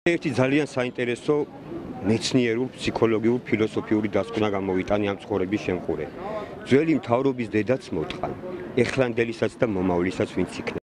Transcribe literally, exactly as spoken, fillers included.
ერთი ძალიან საინტერესო მეცნიერულ, ფსიქოლოგიურ, ფილოსოფიური დასკვნა გამოვიტანი ამ ცხოვრების შემყურე. ძველი მთავრობის დედაც მოთხან, ეხლანდელისაც და მომავლისაც ვინც იქნება.